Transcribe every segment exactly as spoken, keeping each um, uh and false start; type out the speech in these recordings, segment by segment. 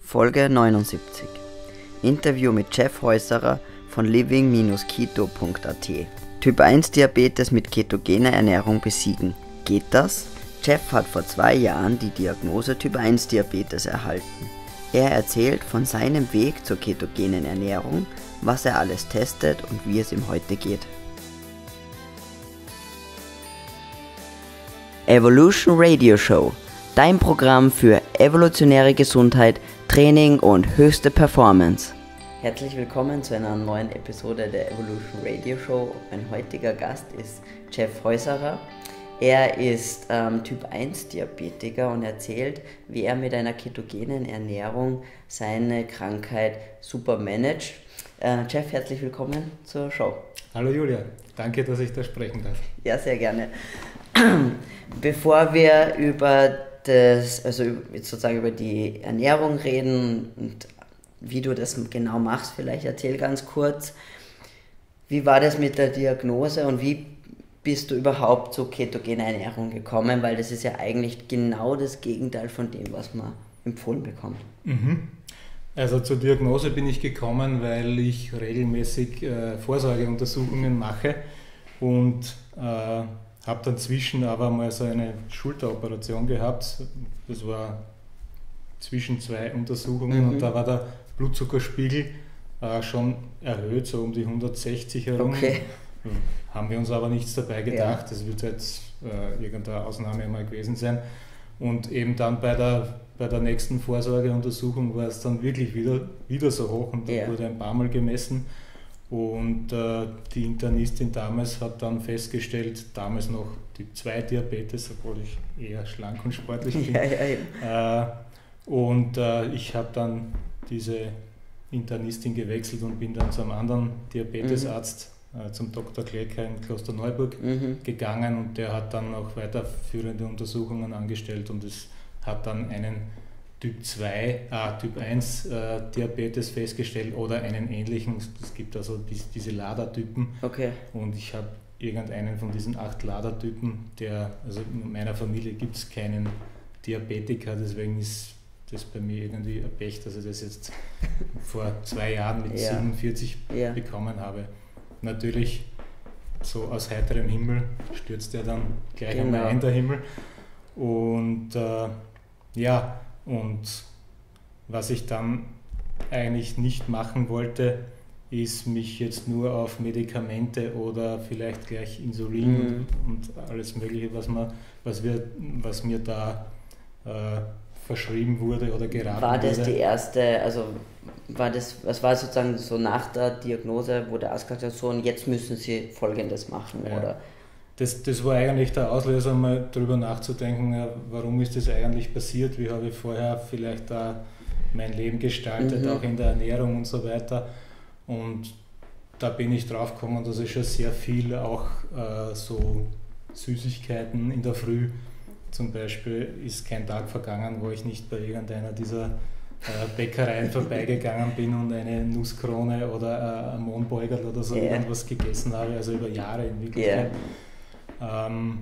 Folge neunundsiebzig. Interview mit Jeff Häuserer von living Bindestrich keto Punkt a t. Typ eins Diabetes mit ketogener Ernährung besiegen. Geht das? Jeff hat vor zwei Jahren die Diagnose Typ eins Diabetes erhalten. Er erzählt von seinem Weg zur ketogenen Ernährung, was er alles testet und wie es ihm heute geht. Evolution Radio Show, dein Programm für evolutionäre Gesundheit, Training und höchste Performance. Herzlich willkommen zu einer neuen Episode der Evolution Radio Show. Mein heutiger Gast ist Jeff Häuserer. Er ist ähm, Typ eins Diabetiker und erzählt, wie er mit einer ketogenen Ernährung seine Krankheit super managt. Äh, Jeff, herzlich willkommen zur Show. Hallo Julia, danke, dass ich da sprechen darf. Ja, sehr gerne. Bevor wir über das, also jetzt sozusagen über die Ernährung reden und wie du das genau machst, vielleicht erzähl ganz kurz, wie war das mit der Diagnose und wie bist du überhaupt zu ketogener Ernährung gekommen, weil das ist ja eigentlich genau das Gegenteil von dem, was man empfohlen bekommt. Mhm. Also zur Diagnose bin ich gekommen, weil ich regelmäßig äh, Vorsorgeuntersuchungen mache und äh, habe dann zwischen aber mal so eine Schulteroperation gehabt. Das war zwischen zwei Untersuchungen mhm. und da war der Blutzuckerspiegel äh, schon erhöht, so um die hundertsechzig herum. Okay. Haben wir uns aber nichts dabei gedacht, ja. Das wird jetzt äh, irgendeine Ausnahme mal gewesen sein. Und eben dann bei der, bei der nächsten Vorsorgeuntersuchung war es dann wirklich wieder, wieder so hoch und ja. wurde ein paar Mal gemessen. Und äh, die Internistin damals hat dann festgestellt, damals noch Typ zwei Diabetes, obwohl ich eher schlank und sportlich bin. Ja, ja, ja. Äh, und äh, ich habe dann diese Internistin gewechselt und bin dann zu einem anderen Diabetesarzt, mhm. äh, zum Doktor Klecker in Klosterneuburg mhm. gegangen und der hat dann noch weiterführende Untersuchungen angestellt und es hat dann einen Typ zwei, äh, Typ eins äh, Diabetes festgestellt oder einen ähnlichen. Es gibt also die, diese Lader-Typen. Okay. Und ich habe irgendeinen von diesen acht Lader-Typen, der, also in meiner Familie gibt es keinen Diabetiker, deswegen ist das bei mir irgendwie ein Pech, dass ich das jetzt vor zwei Jahren mit ja. siebenundvierzig ja. bekommen habe. Natürlich so aus heiterem Himmel stürzt er dann gleich genau. einmal ein, der Himmel. Und äh, ja, und was ich dann eigentlich nicht machen wollte, ist mich jetzt nur auf Medikamente oder vielleicht gleich Insulin mhm. und, und alles Mögliche, was, man, was, wir, was mir da äh, verschrieben wurde oder geraten wurde. War das wurde. die erste, also war das, was war sozusagen so nach der Diagnose, wo der Arzt gesagt hat, so und jetzt müssen Sie Folgendes machen, ja. oder? Das, das war eigentlich der Auslöser, mal darüber nachzudenken, warum ist das eigentlich passiert, wie habe ich vorher vielleicht da mein Leben gestaltet, mhm. auch in der Ernährung und so weiter. Und da bin ich drauf gekommen, dass ich schon sehr viel auch äh, so Süßigkeiten in der Früh, zum Beispiel ist kein Tag vergangen, wo ich nicht bei irgendeiner dieser äh, Bäckereien vorbeigegangen bin und eine Nusskrone oder äh, ein Mohnbeugerl oder so yeah. irgendwas gegessen habe, also über Jahre in Wirklichkeit. Yeah. Ähm,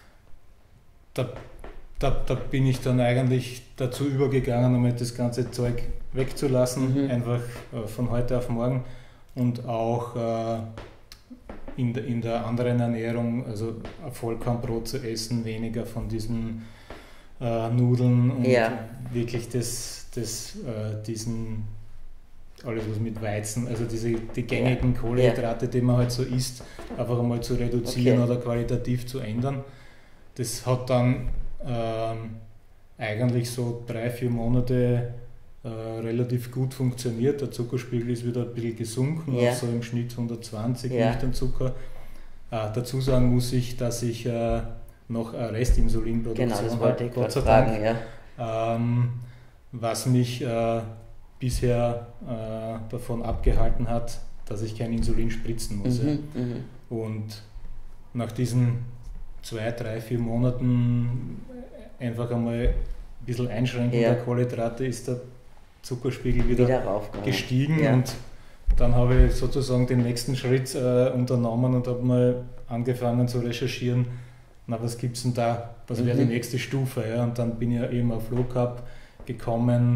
da, da, da bin ich dann eigentlich dazu übergegangen, um das ganze Zeug wegzulassen, mhm. einfach äh, von heute auf morgen und auch äh, in, de, in der anderen Ernährung, also Vollkornbrot zu essen, weniger von diesen äh, Nudeln und ja. wirklich das, das, äh, diesen alles was mit Weizen, also diese die gängigen ja. Kohlenhydrate, ja. die man halt so isst, einfach einmal zu reduzieren okay. oder qualitativ zu ändern. Das hat dann ähm, eigentlich so drei, vier Monate äh, relativ gut funktioniert. Der Zuckerspiegel ist wieder ein bisschen gesunken, ja. auf so im Schnitt hundertzwanzig ja. nüchtern Zucker. Äh, dazu sagen muss ich, dass ich äh, noch eine Restinsulinproduktion genau, das wollte ich gerade fragen, ja. ähm, was mich äh, bisher äh, davon abgehalten hat, dass ich kein Insulin spritzen muss. Mhm, ja. Und nach diesen zwei, drei, vier Monaten einfach einmal ein bisschen Einschränkung ja. der Kohlenhydrate ist der Zuckerspiegel wieder, wieder gestiegen ja. und dann habe ich sozusagen den nächsten Schritt äh, unternommen und habe mal angefangen zu recherchieren, na was gibt es denn da, was mhm. wäre die nächste Stufe, ja? Und dann bin ich ja eben auf Low Carb gekommen.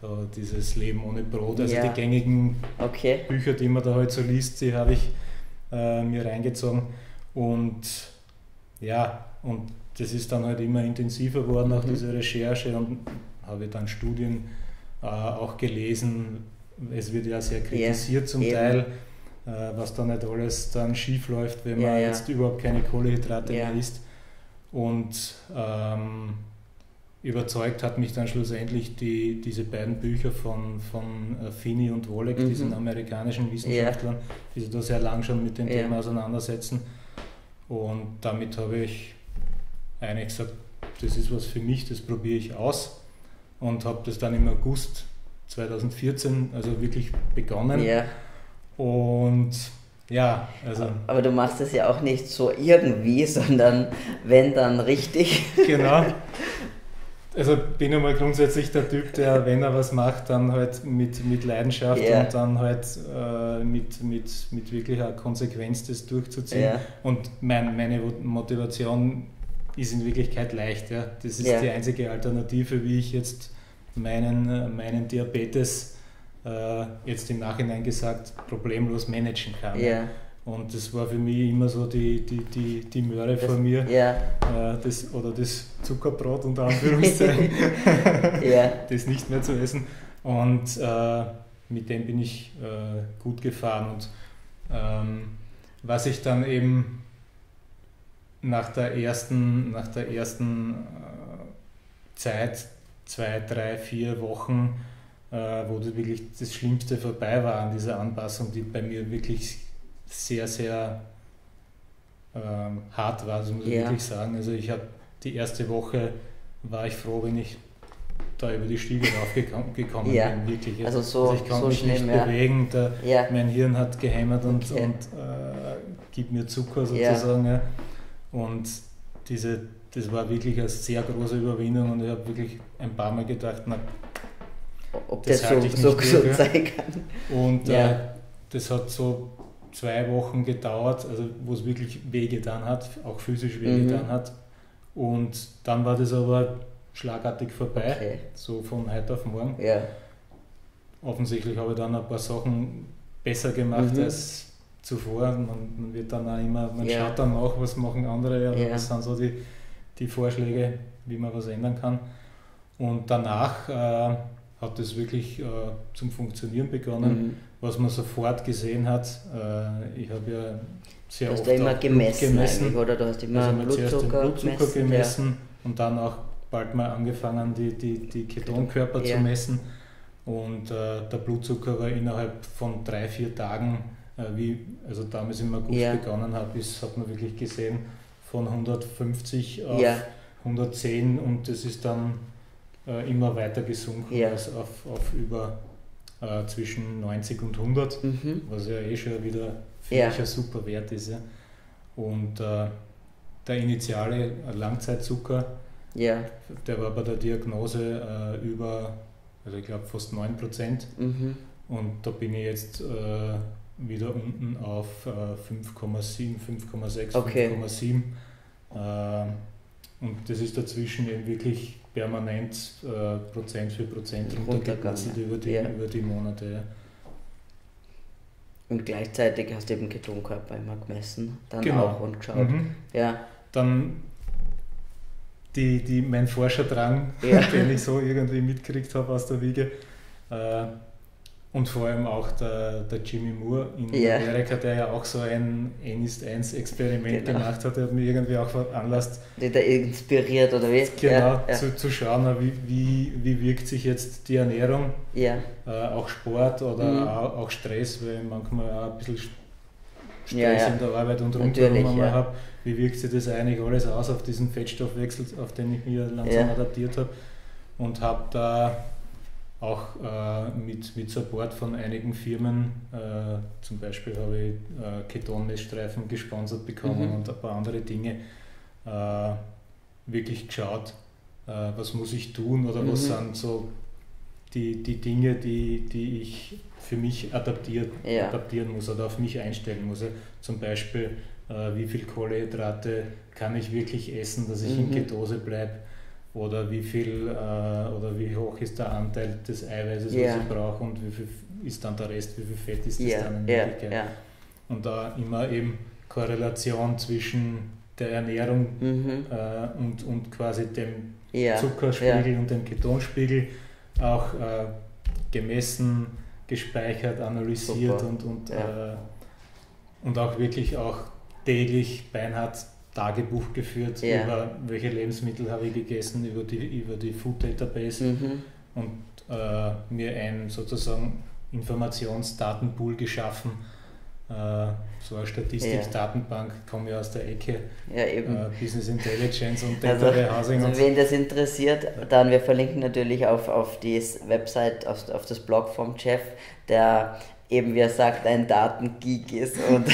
da dieses Leben ohne Brot, also ja. die gängigen okay. Bücher, die man da halt so liest, die habe ich äh, mir reingezogen und ja, und das ist dann halt immer intensiver geworden, mhm. auch diese Recherche, und habe dann Studien äh, auch gelesen. Es wird ja sehr kritisiert yeah. zum Eben. Teil, äh, was da nicht alles dann schief läuft, wenn ja, man ja. jetzt überhaupt keine Kohlenhydrate ja. mehr isst. Und ähm, überzeugt hat mich dann schlussendlich die, diese beiden Bücher von, von uh, Finney und Wolek, mhm. diesen amerikanischen Wissenschaftlern, yeah. die sich da sehr lang schon mit dem yeah. Thema auseinandersetzen. Und damit habe ich eigentlich gesagt, das ist was für mich, das probiere ich aus, und habe das dann im August zweitausendvierzehn also wirklich begonnen. Yeah. Und ja, also... Aber du machst es ja auch nicht so irgendwie, sondern wenn, dann richtig. Genau. Also bin ich mal grundsätzlich der Typ, der, wenn er was macht, dann halt mit, mit Leidenschaft yeah. und dann halt äh, mit, mit, mit wirklicher Konsequenz das durchzuziehen. Yeah. Und mein, meine Motivation ist in Wirklichkeit leicht. Ja. Das ist yeah. die einzige Alternative, wie ich jetzt meinen, meinen Diabetes äh, jetzt im Nachhinein gesagt problemlos managen kann. Yeah. Und das war für mich immer so die, die, die, die Möhre das, von mir, yeah. äh, das, oder das Zuckerbrot unter Anführungszeichen, yeah. das nicht mehr zu essen. Und äh, mit dem bin ich äh, gut gefahren. Und ähm, was ich dann eben nach der ersten, nach der ersten äh, Zeit, zwei, drei, vier Wochen, äh, wo das wirklich das Schlimmste vorbei war an dieser Anpassung, die bei mir wirklich sehr, sehr ähm, hart war, also muss ich ja. wirklich sagen. Also ich habe die erste Woche, war ich froh, wenn ich da über die Stiege raufgekommen ja. bin, wirklich. Also, so, also ich konnte so mich schlimm, nicht ja. bewegen, der, ja. mein Hirn hat gehämmert und, okay. und äh, gibt mir Zucker sozusagen. Ja. Ja. Und diese, das war wirklich eine sehr große Überwindung, und ich habe wirklich ein paar Mal gedacht, na, ob das, das halte so, ich nicht so gesund durch. sein kann. Und ja. äh, das hat so zwei Wochen gedauert, also wo es wirklich wehgetan hat, auch physisch wehgetan mhm. hat. Und dann war das aber schlagartig vorbei, okay. so von heute auf morgen. Ja. Offensichtlich habe ich dann ein paar Sachen besser gemacht mhm. als zuvor. Man, man wird dann auch immer, man ja. schaut dann auch, was machen andere, aber ja. was sind so die, die Vorschläge, wie man was ändern kann. Und danach äh, hat es wirklich äh, zum Funktionieren begonnen, mhm. was man sofort gesehen hat. Äh, ich habe ja sehr du hast oft ja immer gemessen, gemessen. Oder du hast immer also Blutzucker, zuerst den Blutzucker gemessen, gemessen ja. und dann auch bald mal angefangen, die, die, die Ketonkörper ja. zu messen. Und äh, der Blutzucker war innerhalb von drei, vier Tagen, äh, wie also damals im August ja. begonnen habe, ist, hat man wirklich gesehen, von hundertfünfzig auf ja. hundertzehn, und das ist dann äh, immer weiter gesunken, ja. also auf, auf über äh, zwischen neunzig und hundert, mhm. was ja eh schon wieder für ja. mich ein super Wert ist. Ja. Und äh, der initiale Langzeitzucker, ja. der war bei der Diagnose äh, über, also ich glaube fast neun Prozent, mhm. und da bin ich jetzt äh, wieder unten auf äh, fünf Komma sieben, fünf Komma sechs, okay. fünf Komma sieben. Äh, und das ist dazwischen eben wirklich permanent äh, Prozent für Prozent runtergegangen über die, ja. über die Monate. Ja. Und gleichzeitig hast du eben Ketonkörper immer gemessen, dann genau. auch und geschaut. Mhm. Ja. Dann die, die, mein Forscherdrang, ja. den ich so irgendwie mitgekriegt habe aus der Wiege. Äh, und vor allem auch der, der Jimmy Moore in ja. Amerika, der ja auch so ein N ist eins Experiment genau. gemacht hat, der hat mich irgendwie auch veranlasst, die da inspiriert oder wie? Genau, ja, ja. Zu, zu schauen, wie, wie, wie wirkt sich jetzt die Ernährung, ja. äh, auch Sport oder mhm. auch, auch Stress, weil ich manchmal auch ein bisschen Stress ja, ja. in der Arbeit und rundherum einmal ja. habe. Wie wirkt sich das eigentlich alles aus auf diesen Fettstoffwechsel, auf den ich mich langsam ja. adaptiert habe, und habe da auch äh, mit, mit Support von einigen Firmen, äh, zum Beispiel habe ich äh, Ketonmessstreifen gesponsert bekommen mhm. und ein paar andere Dinge, äh, wirklich geschaut, äh, was muss ich tun oder mhm. was sind so die, die Dinge, die, die ich für mich adaptiert, ja. adaptieren muss oder auf mich einstellen muss. Zum Beispiel, äh, wie viel Kohlenhydrate kann ich wirklich essen, dass ich mhm. in Ketose bleibe. oder wie viel äh, oder wie hoch ist der Anteil des Eiweißes, ja. was ich brauche und wie viel ist dann der Rest, wie viel Fett ist das ja. dann in ja. Wirklichkeit. Ja. Und da immer eben Korrelation zwischen der Ernährung mhm. äh, und, und quasi dem ja. Zuckerspiegel ja. und dem Ketonspiegel auch äh, gemessen, gespeichert, analysiert Super. und, und, ja. äh, und auch wirklich auch täglich beinhart Tagebuch geführt, ja. über welche Lebensmittel habe ich gegessen, über die, über die Food Database mhm. und äh, mir ein sozusagen Informationsdatenpool geschaffen. Äh, so eine Statistikdatenbank, komme ja aus der Ecke, ja, eben. Äh, Business Intelligence und Data also, Warehousing. Also wen das interessiert, dann wir verlinken natürlich auf, auf die Website, auf, auf das Blog vom Jeff, der eben, wie er sagt, ein Datengeek ist und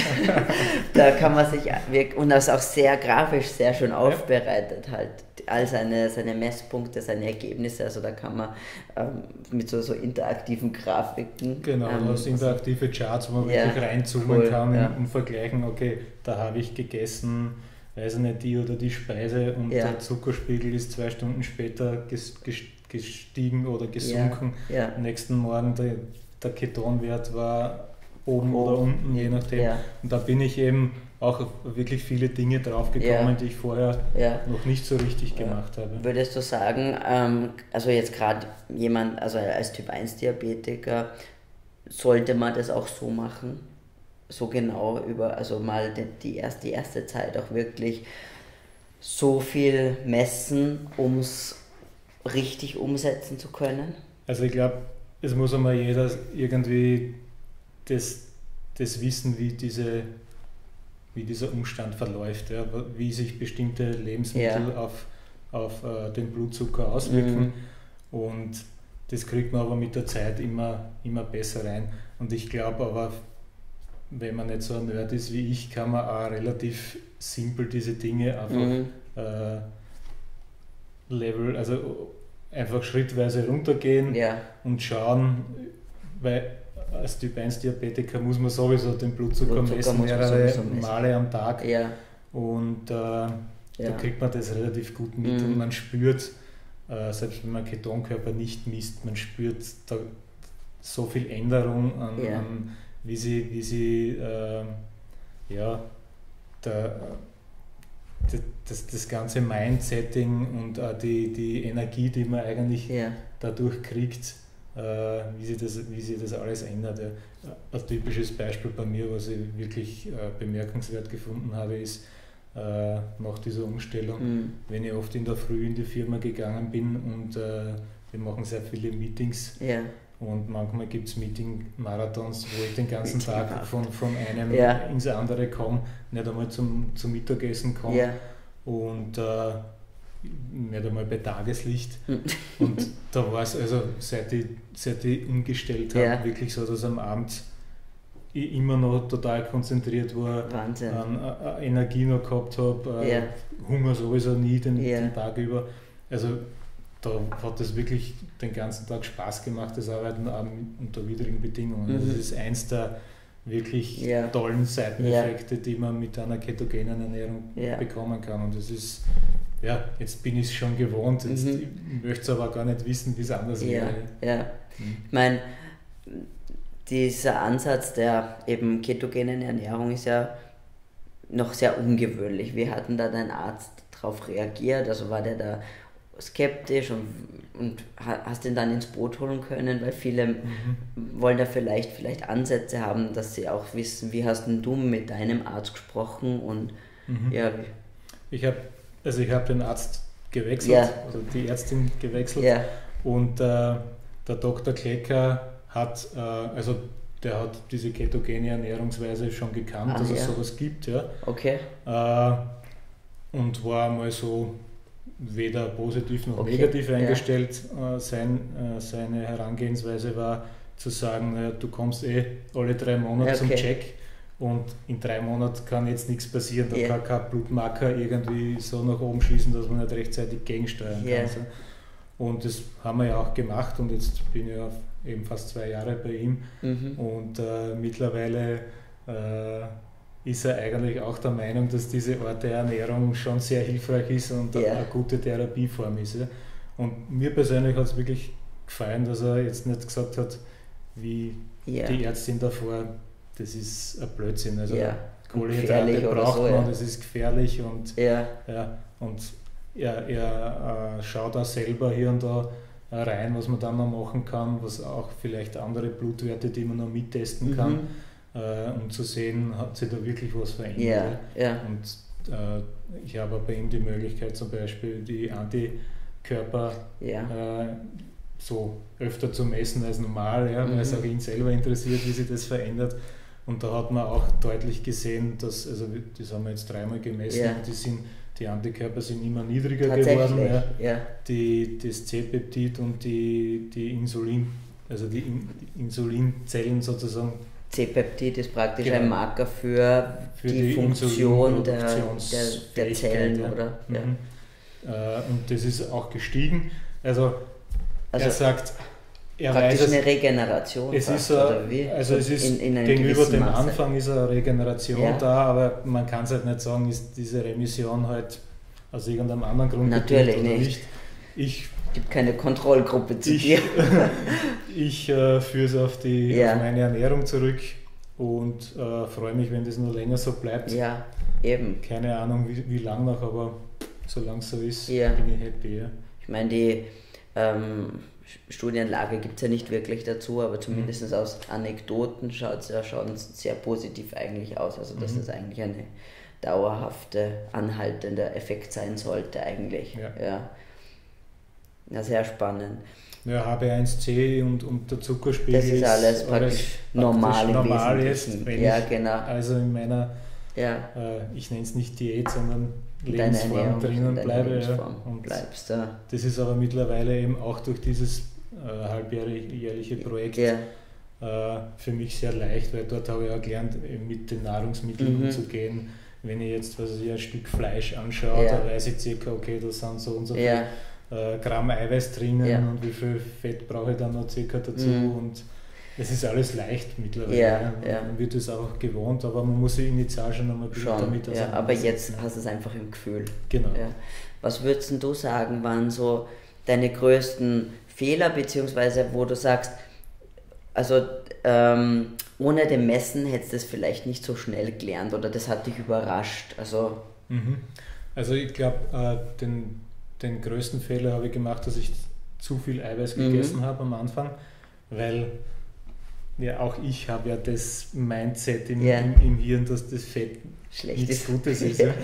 da kann man sich, und das auch sehr grafisch sehr schön aufbereitet halt, all seine, seine Messpunkte, seine Ergebnisse, also da kann man ähm, mit so, so interaktiven Grafiken. Genau, ähm, das interaktive Charts, wo man ja, wirklich reinzoomen cool, kann ja. und, und vergleichen, okay, da habe ich gegessen, weiß ich nicht, die oder die Speise und ja. der Zuckerspiegel ist zwei Stunden später gestiegen oder gesunken. Ja, ja. Am nächsten Morgen der, der Ketonwert war oben oh, oder unten, je nachdem. Ja. Und da bin ich eben auch auf wirklich viele Dinge draufgekommen, ja. die ich vorher ja. noch nicht so richtig ja. gemacht habe. Würdest du sagen, ähm, also jetzt gerade jemand, also als Typ eins Diabetiker, sollte man das auch so machen? So genau über, also mal die, die, erste, die erste Zeit auch wirklich so viel messen, um es richtig umsetzen zu können? Also ich glaube, es muss einmal jeder irgendwie das, das wissen, wie, diese, wie dieser Umstand verläuft, ja, wie sich bestimmte Lebensmittel ja. auf, auf uh, den Blutzucker auswirken. Mhm. Und das kriegt man aber mit der Zeit immer, immer besser rein. Und ich glaube aber, wenn man nicht so ein Nerd ist wie ich, kann man auch relativ simpel diese Dinge einfach mhm. äh, Level, also einfach schrittweise runtergehen ja. und schauen, weil als Typ eins Diabetiker muss man sowieso den Blutzucker, Blutzucker messen, mehrere messen. Male am Tag ja. und äh, ja. da kriegt man das relativ gut mit mhm. und man spürt, äh, selbst wenn man Ketonkörper nicht misst, man spürt da so viel Änderung an, ja. an wie sie, wie sie äh, ja, der, das, das ganze Mindsetting und auch die, die Energie, die man eigentlich ja. dadurch kriegt, äh, wie, sie das, wie sich das alles ändert. Ein typisches Beispiel bei mir, was ich wirklich äh, bemerkenswert gefunden habe, ist äh, nach dieser Umstellung, mhm. wenn ich oft in der Früh in die Firma gegangen bin und äh, wir machen sehr viele Meetings. Ja. Und manchmal gibt es Meeting-Marathons, wo ich den ganzen Meeting Tag von, von einem ja. ins andere komme, nicht einmal zum, zum Mittagessen komme ja. und äh, nicht einmal bei Tageslicht. Und da war es, also seit ich, seit ich umgestellt habe, ja. wirklich so, dass am Abend ich immer noch total konzentriert war, Wahnsinn. An, an Energie noch gehabt habe, ja. Hunger sowieso nie den, ja. den Tag über. Also da hat es wirklich den ganzen Tag Spaß gemacht, das Arbeiten unter widrigen Bedingungen. Mhm. Das ist eins der wirklich ja. tollen Seiteneffekte, ja. die man mit einer ketogenen Ernährung ja. bekommen kann. Und das ist, ja, jetzt bin ich es schon gewohnt, jetzt mhm. ich möchte es aber gar nicht wissen, wie es anders ja. wäre. Ja. Mhm. Ich meine, dieser Ansatz der eben ketogenen Ernährung ist ja noch sehr ungewöhnlich. Wie hat denn da dein Arzt darauf reagiert? Also war der da skeptisch und, und hast ihn dann ins Boot holen können, weil viele mhm. wollen da vielleicht, vielleicht Ansätze haben, dass sie auch wissen, wie hast denn du mit deinem Arzt gesprochen und mhm. ja. Ich habe also ich habe den Arzt gewechselt, ja. also die Ärztin gewechselt ja. und äh, der Doktor Klecker hat, äh, also der hat diese ketogene Ernährungsweise schon gekannt, ah, dass ja. es sowas gibt, ja. Okay. Äh, und war mal so weder positiv noch okay. negativ eingestellt. Ja. Äh, sein, äh, seine Herangehensweise war zu sagen, äh, du kommst eh alle drei Monate okay. zum Check und in drei Monaten kann jetzt nichts passieren, da yeah. kann kein Blutmarker irgendwie so nach oben schießen, dass man nicht rechtzeitig gegensteuern yeah. kann. So. Und das haben wir ja auch gemacht und jetzt bin ich ja eben fast zwei Jahre bei ihm mhm. und äh, mittlerweile äh, ist er eigentlich auch der Meinung, dass diese Art der Ernährung schon sehr hilfreich ist und ja. eine gute Therapieform ist. Ja. Und mir persönlich hat es wirklich gefallen, dass er jetzt nicht gesagt hat, wie ja. die Ärztin davor, das ist ein Blödsinn. Also ja. Kohlenhydrate braucht so, man, ja. das ist gefährlich und, ja. Ja, und er, er äh, schaut auch selber hier und da rein, was man dann noch machen kann, was auch vielleicht andere Blutwerte, die man noch mittesten kann, mhm. äh, um zu sehen, hat sich da wirklich was verändert. Ja. Ja. Und äh, ich habe bei ihm die Möglichkeit, zum Beispiel die Antikörper ja. äh, so öfter zu messen als normal, ja, mhm. weil es auch ihn selber interessiert, wie sich das verändert. Und da hat man auch deutlich gesehen, dass, also das haben wir jetzt dreimal gemessen, ja. und die, sind, die Antikörper sind immer niedriger geworden. Ja. Ja. Die, das C-Peptid und die, die Insulin, also die, In, die Insulinzellen sozusagen. C-Peptid ist praktisch genau. ein Marker für, für die, die Funktion der, der, der Zellen, ja. oder? Ja. Mhm. Äh, und das ist auch gestiegen. Also, also er sagt, er praktisch weiß, eine Regeneration. Es ist a, oder wie? Also es ist in, in gegenüber dem Maße. Anfang ist eine Regeneration ja. da, aber man kann es halt nicht sagen, ist diese Remission halt aus irgendeinem anderen Grund natürlich oder nicht. nicht. Ich gibt keine Kontrollgruppe zu ich, dir. ich äh, führe es auf, die, ja. auf meine Ernährung zurück und äh, freue mich, wenn das noch länger so bleibt. Ja, eben. Keine Ahnung, wie, wie lange noch, aber solange es so ist, ja. bin ich happy. Ja. Ich meine, die ähm, Studienlage gibt es ja nicht wirklich dazu, aber zumindest mhm. aus Anekdoten schaut es ja schon sehr positiv eigentlich aus. Also dass mhm. es eigentlich eine dauerhafte, anhaltender Effekt sein sollte eigentlich. Ja, ja. ja sehr spannend. Ja, H B eins C und, und der Zuckerspiegel das ist alles praktisch alles normal, praktisch normal jetzt, wenn ja, ich genau. also in meiner, ja. äh, ich nenne es nicht Diät, sondern Lebensform drinnen bleibe. Lebensform ja. Und bleibst, ja. Das ist aber mittlerweile eben auch durch dieses äh, halbjährliche Projekt ja. äh, für mich sehr leicht, weil dort habe ich auch gelernt, mit den Nahrungsmitteln mhm. umzugehen. Wenn ich jetzt was ich, ein Stück Fleisch anschaue, ja. da weiß ich circa, okay, da sind so und so ja. viel äh, Gramm Eiweiß drinnen ja. und wie viel Fett brauche ich dann noch circa dazu. Mhm. Und es ist alles leicht mittlerweile. Ja, ja. ja. Man wird es auch gewohnt, aber man muss sich initial schon einmal schon, damit ja, aber jetzt hast du es einfach im Gefühl. Genau. Ja. Was würdest du sagen, waren so deine größten Fehler, beziehungsweise wo du sagst, also ähm, ohne dem Messen hättest du es vielleicht nicht so schnell gelernt oder das hat dich überrascht? Also, mhm. also ich glaube, äh, den, den größten Fehler habe ich gemacht, dass ich zu viel Eiweiß mhm. gegessen habe am Anfang, weil ja, auch ich habe ja das Mindset im, yeah. im, im Hirn, dass das Fett schlecht nichts ist. Gutes ist. Ja.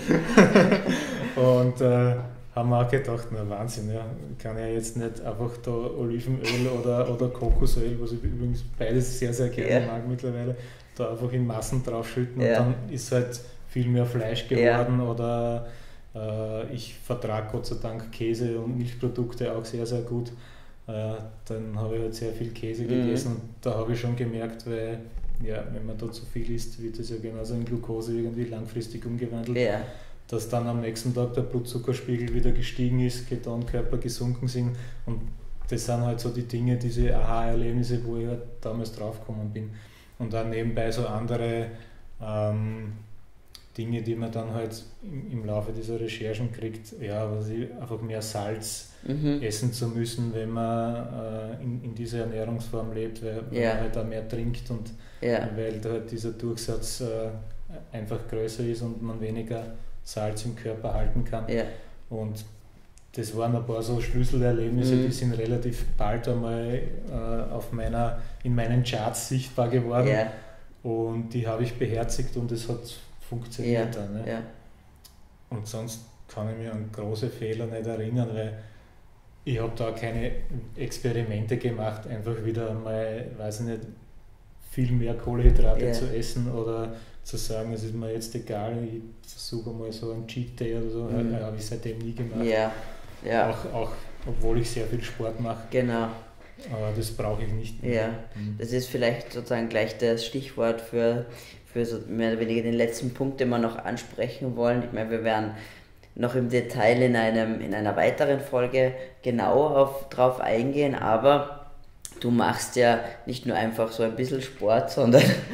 Und äh, haben wir auch gedacht, na Wahnsinn, ja, kann ja jetzt nicht einfach da Olivenöl oder, oder Kokosöl, was ich übrigens beides sehr, sehr gerne yeah. mag mittlerweile, da einfach in Massen draufschütten yeah. und dann ist halt viel mehr Fleisch geworden yeah. oder äh, ich vertrage Gott sei Dank Käse und Milchprodukte auch sehr, sehr gut. Äh, dann habe ich halt sehr viel Käse mhm. gegessen und da habe ich schon gemerkt, weil ja, wenn man da zu viel isst, wird das ja genauso in Glucose irgendwie langfristig umgewandelt. Ja. Dass dann am nächsten Tag der Blutzuckerspiegel wieder gestiegen ist, Ketonkörper gesunken sind und das sind halt so die Dinge, diese Aha-Erlebnisse, wo ich halt damals draufgekommen bin. Und dann nebenbei so andere ähm, Dinge, die man dann halt im, im Laufe dieser Recherchen kriegt, ja, was ich, einfach mehr Salz mhm. essen zu müssen, wenn man äh, in, in dieser Ernährungsform lebt, weil, weil ja. man halt auch mehr trinkt und ja. weil halt dieser Durchsatz äh, einfach größer ist und man weniger Salz im Körper halten kann. Ja. Und das waren ein paar so Schlüsselerlebnisse, mhm. die sind relativ bald einmal äh, auf meiner, in meinen Charts sichtbar geworden. Ja. Und die habe ich beherzigt und es hat funktioniert ja. dann. Ne? Ja. Und sonst kann ich mich an große Fehler nicht erinnern, weil ich habe da keine Experimente gemacht, einfach wieder mal, weiß ich nicht, viel mehr Kohlenhydrate ja. zu essen oder zu sagen, es ist mir jetzt egal, ich versuche mal so einen Cheat Day oder so, mhm. habe ich seitdem nie gemacht. Ja. Ja. Auch, auch obwohl ich sehr viel Sport mache. Genau. Aber das brauche ich nicht mehr. Ja, mhm. das ist vielleicht sozusagen gleich das Stichwort für, für so mehr oder weniger den letzten Punkt, den wir noch ansprechen wollen. Ich meine, wir werden noch im Detail in, einem, in einer weiteren Folge genau auf, drauf eingehen, aber du machst ja nicht nur einfach so ein bisschen Sport, sondern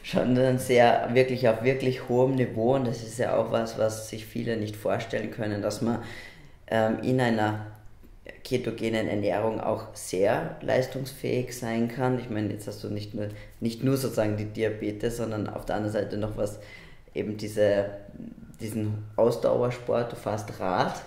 schon dann sehr, wirklich auf wirklich hohem Niveau, und das ist ja auch was, was sich viele nicht vorstellen können, dass man ähm, in einer ketogenen Ernährung auch sehr leistungsfähig sein kann. Ich meine, jetzt hast du nicht nur, nicht nur sozusagen die Diabetes, sondern auf der anderen Seite noch was, eben diese, diesen Ausdauersport, du fährst Rad.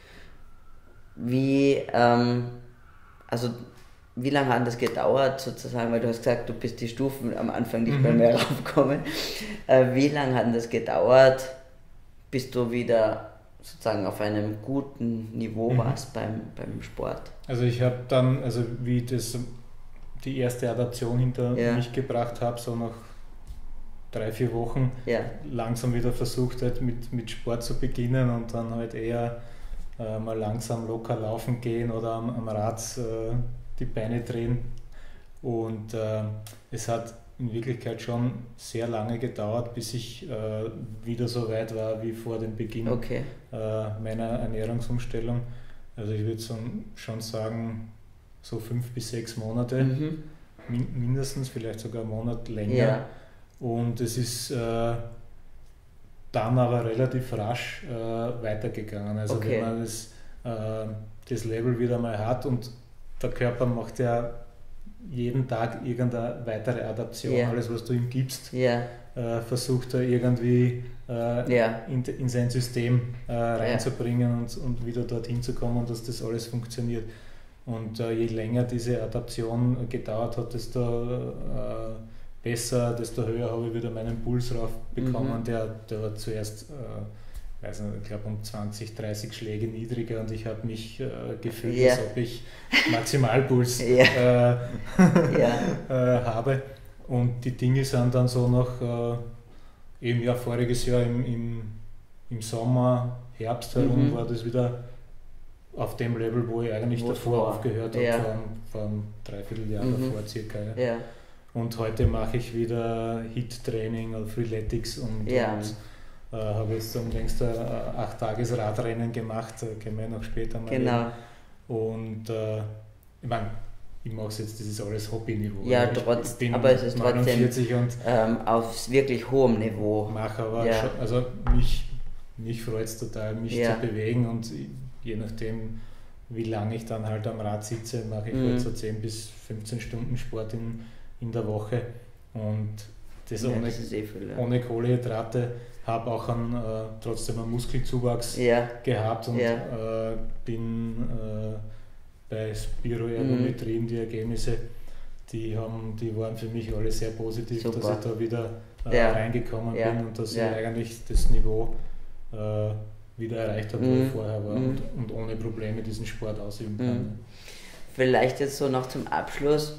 Wie, ähm, also wie lange hat das gedauert sozusagen, weil du hast gesagt, du bist die Stufen am Anfang nicht mehr, Mhm. mehr raufgekommen. Äh, wie lange hat das gedauert, bis du wieder sozusagen auf einem guten Niveau Mhm. warst beim, beim Sport? Also ich habe dann, also wie ich das die erste Adaption hinter Ja. mich gebracht habe, so nach drei, vier Wochen Ja, langsam wieder versucht halt mit, mit Sport zu beginnen und dann halt eher äh, mal langsam locker laufen gehen oder am, am Rad äh, die Beine drehen. Und äh, es hat in Wirklichkeit schon sehr lange gedauert, bis ich äh, wieder so weit war wie vor dem Beginn okay. äh, meiner Ernährungsumstellung. Also ich würde so, schon sagen, so fünf bis sechs Monate Mhm. min mindestens, vielleicht sogar einen Monat länger. Ja, Und es ist äh, dann aber relativ rasch äh, weitergegangen. Also Okay. wenn man das, äh, das Level wieder mal hat und der Körper macht ja jeden Tag irgendeine weitere Adaption. Ja. Alles, was du ihm gibst, ja, äh, versucht er irgendwie äh, ja, in, in sein System äh, reinzubringen und, und wieder dorthin zu kommen, dass das alles funktioniert. Und äh, je länger diese Adaption gedauert hat, desto äh, besser, desto höher habe ich wieder meinen Puls raufbekommen. Mhm. Der, der war zuerst, äh, weiß nicht, ich glaube um zwanzig, dreißig Schläge niedriger und ich habe mich äh, gefühlt, Ja. als ob ich Maximalpuls Ja. äh, ja, äh, habe. Und die Dinge sind dann so nach äh, eben ja voriges Jahr im, im, im Sommer, Herbst herum Mhm. war das wieder auf dem Level, wo ich eigentlich Wo es davor war. aufgehört habe, Ja. vor, einem- vor einem Dreivierteljahr Mhm. davor circa. Ja. ja, Und heute mache ich wieder Hit-Training oder Freeletics und, Ja. und äh, habe jetzt unlängst ein acht Tages Radrennen gemacht, da können wir noch später mal genau. reden. Und äh, ich meine, ich mache es jetzt, das ist alles Hobbyniveau. Ja, Ich trotz- bin aber es ist trotzdem- neunundvierzig und Ähm, auf wirklich hohem Niveau. mache aber Ja. schon, also mich, mich freut es total, mich Ja. zu bewegen und je nachdem, wie lange ich dann halt am Rad sitze, mache ich Mhm. halt so zehn bis fünfzehn Stunden Sport in, in der Woche und das Ja, ohne, das ist eh viel, ja. ohne Kohlenhydrate, habe auch einen, äh, trotzdem einen Muskelzuwachs Ja, gehabt und Ja. äh, bin äh, bei Spiroergometrien, die Ergebnisse, die, haben, die waren für mich alle sehr positiv, Super. dass ich da wieder äh, Ja. reingekommen Ja. bin und dass Ja. ich eigentlich das Niveau äh, wieder erreicht habe, wo Mhm. ich vorher war Mhm. und, und ohne Probleme diesen Sport ausüben kann. Mhm. Vielleicht jetzt so noch zum Abschluss,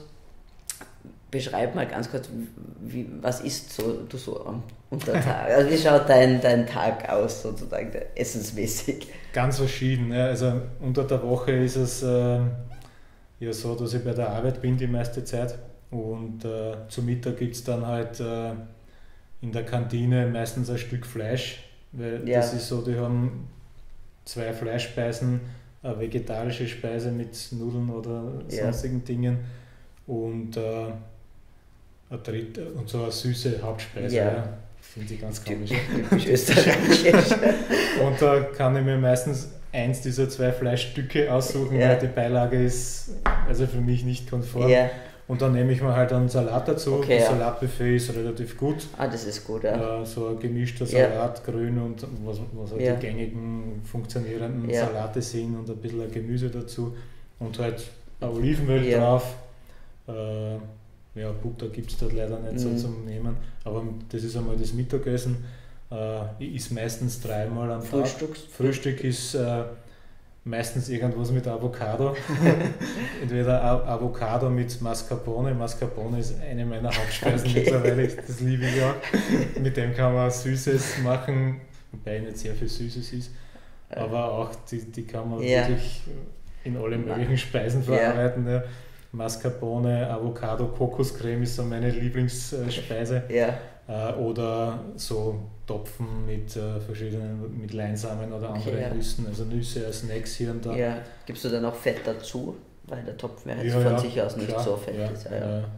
beschreib mal ganz kurz, wie, was isst so, du so am Untertag? Also wie schaut dein, dein Tag aus, sozusagen, der- essensmäßig? Ganz verschieden. Ja. Also unter der Woche ist es äh, ja so, dass ich bei der Arbeit bin die meiste Zeit und äh, zu Mittag gibt es dann halt äh, in der Kantine meistens ein Stück Fleisch, weil Ja. das ist so, die haben zwei Fleischspeisen, eine vegetarische Speise mit Nudeln oder Ja. sonstigen Dingen und äh, eine dritte und so eine süße Hauptspeise. Ja. Ja. Finde ich ganz komisch. Typisch österreichisch. Und da kann ich mir meistens eins dieser zwei Fleischstücke aussuchen, Ja. weil die Beilage ist also für mich nicht konform. Ja, Und dann nehme ich mir halt einen Salat dazu. Okay, das ja. Salatbuffet ist relativ gut. ah, das ist gut, ja. Äh, so ein gemischter Ja. Salat, grün und was, was halt Ja. die gängigen funktionierenden Ja. Salate sind und ein bisschen ein Gemüse dazu. Und halt ein Olivenöl Ja. drauf. Äh, ja, Butter gibt es dort leider nicht Mhm. so zum Nehmen. Aber das ist einmal das Mittagessen. Äh, ich esse meistens dreimal am Tag. Frühstücks? Frühstück ist äh, meistens irgendwas mit Avocado. Entweder A- Avocado mit Mascarpone. Mascarpone ist eine meiner Hauptspeisen Okay. mittlerweile. Das liebe ich auch. Mit dem kann man Süßes machen, wobei nicht sehr viel Süßes ist. Aber auch die, die kann man Ja. wirklich in alle möglichen Speisen Ja. verarbeiten. Ja. Mascarpone, Avocado, Kokoscreme ist so meine Lieblingsspeise. Ja, Äh, oder so Topfen mit äh, verschiedenen, mit Leinsamen oder Okay, anderen ja. Nüssen, also Nüsse als Snacks hier und da. ja. Gibst du dann auch Fett dazu? Weil der Topf ja jetzt Ja, von ja, sich aus nicht klar, so fett ja, ist. Ja, ja. äh,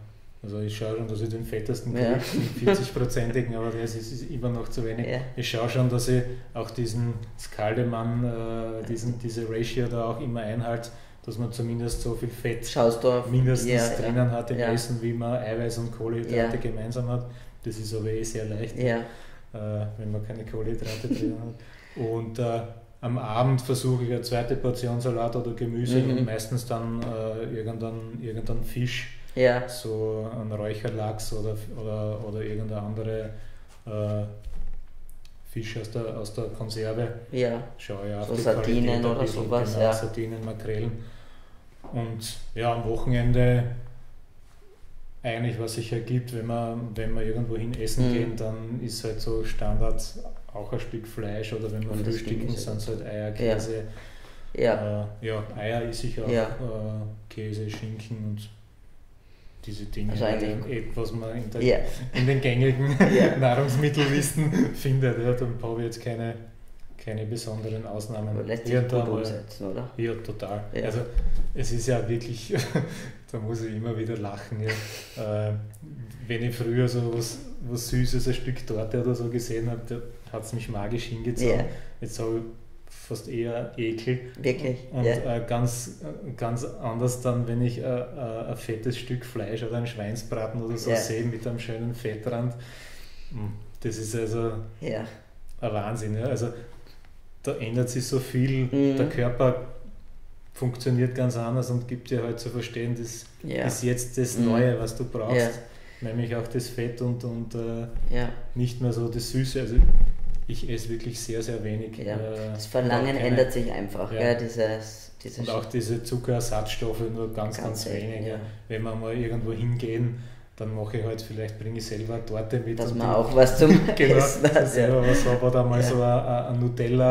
Also ich schaue schon, dass ich den fettesten kriege, ja. den vierzig-prozentigen, aber das ist, ist immer noch zu wenig. Ja. Ich schaue schon, dass ich auch diesen Skaldemann, äh, diesen, diese Ratio da auch immer einhalte, dass man zumindest so viel Fett mindestens ja, drinnen ja. hat im ja. Essen, wie man Eiweiß und Kohlenhydrate ja. gemeinsam hat. Das ist aber eh sehr leicht, ja. äh, wenn man keine Kohlenhydrate drin hat. Und äh, am Abend versuche ich eine zweite Portion Salat oder Gemüse mhm. und meistens dann äh, irgendeinen irgendein Fisch, ja. so ein Räucherlachs oder, oder, oder irgendeine andere äh, Fisch aus der, aus der Konserve. Ja. Schaue ich auf so die Sardinen oder bisschen, sowas. Genau, ja. Sardinen, Makrelen. Und ja, am Wochenende eigentlich, was sich ergibt, wenn man, wenn wir irgendwo hin essen mhm. gehen, dann ist halt so Standard auch ein Stück Fleisch oder wenn wir und frühstücken, sind es halt Eier, Käse. Ja, äh, ja Eier isse ich auch, ja. äh, Käse, Schinken und diese Dinge, also was man in, der, ja. in den gängigen ja. Nahrungsmittellisten findet. Ja, dann habe ich jetzt keine, keine besonderen Ausnahmen. Aber lässt sich gut umsetzen, oder? Ja, total. Ja. Also es ist ja wirklich, da muss ich immer wieder lachen. Ja. Äh, wenn ich früher so was, was Süßes, ein Stück Torte oder so gesehen habe, hat es mich magisch hingezogen. Ja. Jetzt habe ich fast eher Ekel. Wirklich? Und ja. äh, ganz, ganz anders dann, wenn ich äh, äh, ein fettes Stück Fleisch oder einen Schweinsbraten oder so ja. sehe mit einem schönen Fettrand. Das ist also ja. ein Wahnsinn. Ja. Also da ändert sich so viel. Mhm. Der Körper funktioniert ganz anders und gibt dir halt zu verstehen, das ja. ist jetzt das mhm. Neue, was du brauchst. Ja. Nämlich auch das Fett und, und äh, ja. nicht mehr so das Süße. Also ich esse wirklich sehr, sehr wenig. Ja. Das Verlangen keine, ändert sich einfach. Ja. Ja, dieses, dieses und auch diese Zuckerersatzstoffe nur ganz, ganz, ganz wenig. Ja. Wenn wir mal irgendwo hingehen, dann mache ich halt, vielleicht bringe ich selber eine Torte mit. Dass man auch was zum genau, Essen hat. Selber was habe, oder mal ja. so ein, ein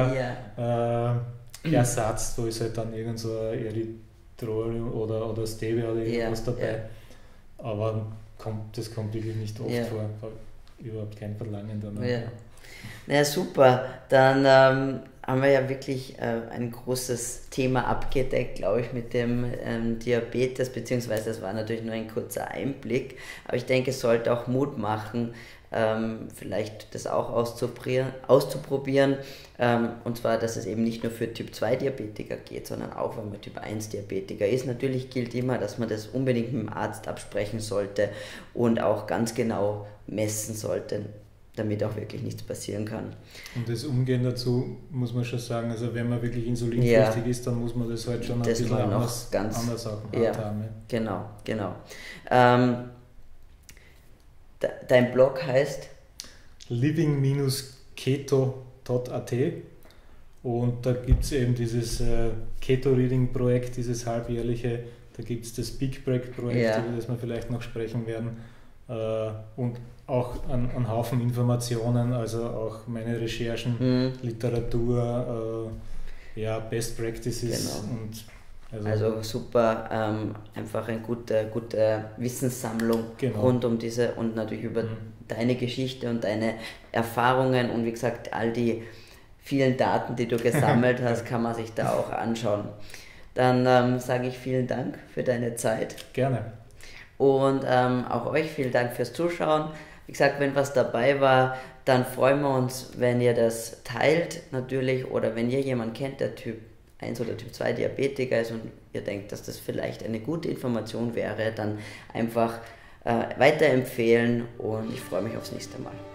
Nutella-Ersatz, ja. äh, da ist halt dann irgend so ein Erythrol oder, oder Stevia oder irgendwas ja. dabei. Ja. Aber kommt, das kommt wirklich nicht oft ja. vor. Überhaupt kein Verlangen danach. Ja. Na super, dann ähm, haben wir ja wirklich äh, ein großes Thema abgedeckt, glaube ich, mit dem ähm, Diabetes, beziehungsweise das war natürlich nur ein kurzer Einblick, aber ich denke, es sollte auch Mut machen, ähm, vielleicht das auch auszuprobieren, auszuprobieren ähm, und zwar, dass es eben nicht nur für Typ zwei Diabetiker geht, sondern auch, wenn man Typ eins Diabetiker ist. Natürlich gilt immer, dass man das unbedingt mit dem Arzt absprechen sollte und auch ganz genau messen sollte, damit auch wirklich nichts passieren kann. Und das Umgehen dazu muss man schon sagen, also wenn man wirklich insulinpflichtig ja. ist, dann muss man das halt schon ein das bisschen anders, ganz, anders auch ja, haben. Ja. Genau, genau. Ähm, de, dein Blog heißt? living keto punkt a t und da gibt es eben dieses äh, Keto-Reading-Projekt, dieses halbjährliche, da gibt es das Big Break-Projekt, ja. über das wir vielleicht noch sprechen werden, äh, und auch ein, ein Haufen Informationen, also auch meine Recherchen, mhm. Literatur, äh, ja, Best Practices. Genau. Und also, also super, ähm, einfach eine gute, gute Wissenssammlung genau. rund um diese und natürlich über mhm. deine Geschichte und deine Erfahrungen und wie gesagt, all die vielen Daten, die du gesammelt hast, kann man sich da auch anschauen. Dann ähm, sage ich vielen Dank für deine Zeit. Gerne. Und ähm, auch euch vielen Dank fürs Zuschauen. Wie gesagt, wenn was dabei war, dann freuen wir uns, wenn ihr das teilt natürlich oder wenn ihr jemanden kennt, der Typ eins oder Typ zwei Diabetiker ist und ihr denkt, dass das vielleicht eine gute Information wäre, dann einfach äh, weiterempfehlen und ich freue mich aufs nächste Mal.